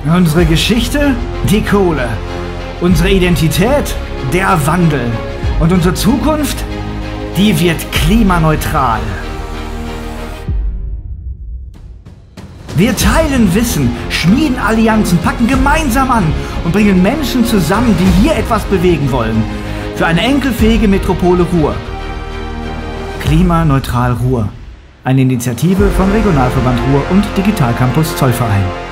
Unsere Geschichte? Die Kohle. Unsere Identität? Der Wandel. Und unsere Zukunft? Die wird klimaneutral. Wir teilen Wissen, schmieden Allianzen, packen gemeinsam an und bringen Menschen zusammen, die hier etwas bewegen wollen. Für eine enkelfähige Metropole Ruhr. Klimaneutral Ruhr. Eine Initiative vom Regionalverband Ruhr und Digitalcampus Zollverein.